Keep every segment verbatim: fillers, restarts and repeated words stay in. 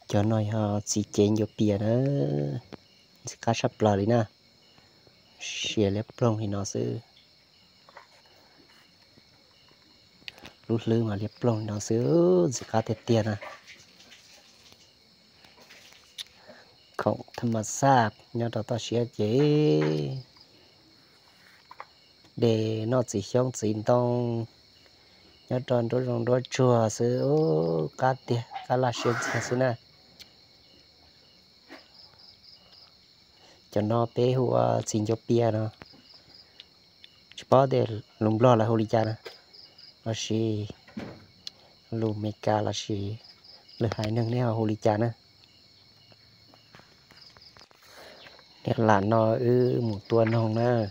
cho nó họ chỉ chén vô bia nữa chỉ cá sắp lò đi nè xìa lép plong thì nó sẽ lút lư mà lép plong nó sẽ chỉ cá tiền tiền à không thầm mà sáp nhớ đó ta xìa chế để nó chỉ xong chỉ tông nhớ tròn đôi rong đôi chùa sẽ ô cá tiền cá là xìa xìa nè cho nó bé hùa xin cho bia nó chỉ bảo để lùng lo là hồ ly cha nè nó xì lùm mê ca là xì lừa hai nâng nè hồ ly cha nè nè là nó ư một tuần hồng nè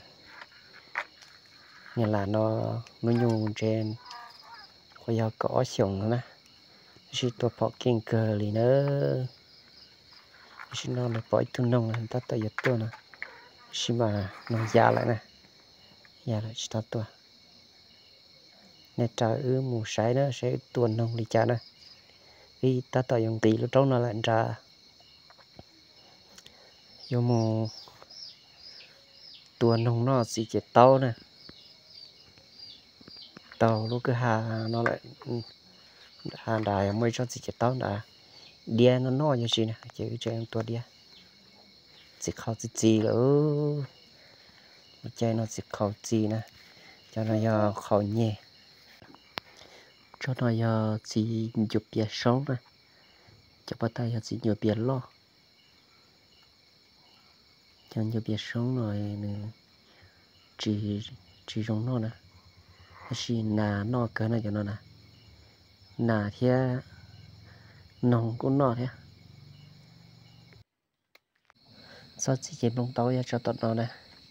nè là nó nó nhung trên có giờ có sòng nè xì tôi bỏ kinh cờ lì nữa xì nó là bỏ tu nông người ta tới giật tôi nè xì mà nó già lại nè già lại ta tôi nè trời ư mù sải đó sẽ tuần nông đi cha nè khi ta tới dùng tỷ lúc trống nó lại ra vô mù tuần nông nó chỉ chết tàu nè tàu lúc cứ hà nó lại hà đài mới cho chỉ chết tàu đã đia nó nói như gì nè chứ cho em tua đia chỉ khâu chỉ chỉ nữa một chai nó chỉ khâu chỉ nè cho nó giờ khâu nhẹ cho nó giờ chỉ chụp bia sống nè cho bắt tay giờ chỉ chụp bia lo cho chụp bia sống rồi nè chỉ chỉ trong nó nè chỉ nà nó cái này cho nó nè nà thế nòng của nó thế sao chỉ chém lông tàu cho tụi nó nè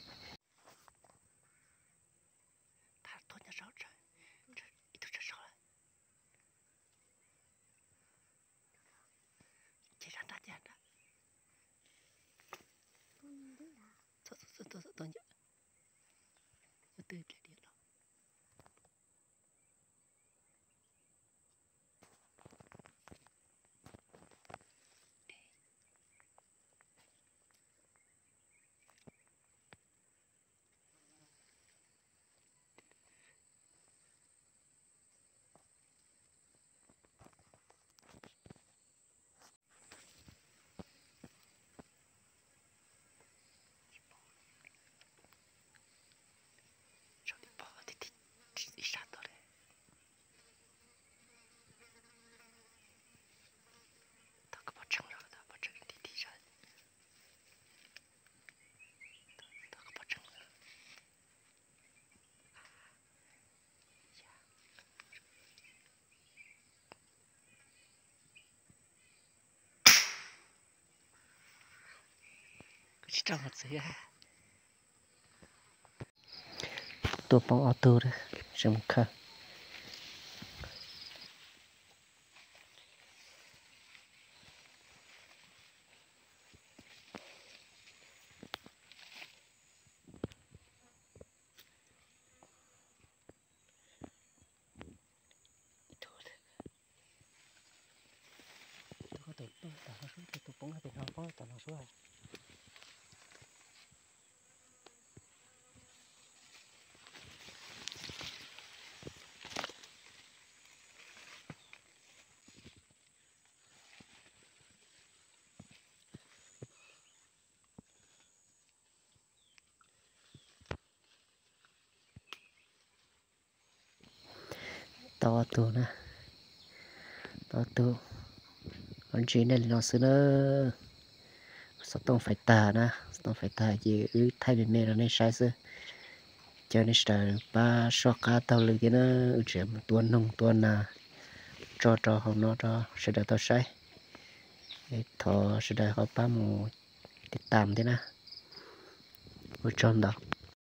trong một gì tôi bóng auto đấy xem khờ tôi tôi tao nó xuống tôi bóng ở bên hông có tao nó xuống tao tu nè tao tu con chị này nó xưa nữa sao tông phải tà nè tông phải tà gì ư thay bên này là này sai xưa cho nên là ba số cá tao lấy cái nó chuyện tuần nông tuần là cho cho họ nó cho sẽ được tao sai thọ sẽ được họ ba một tiết tạm thế nè ở trong đó